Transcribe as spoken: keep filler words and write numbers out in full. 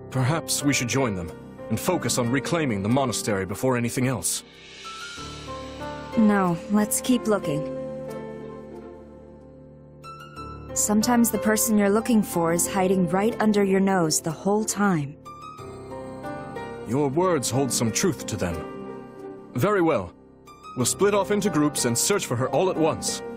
Perhaps we should join them, and focus on reclaiming the monastery before anything else. No, let's keep looking. Sometimes the person you're looking for is hiding right under your nose the whole time. Your words hold some truth to them. Very well. We'll split off into groups and search for her all at once.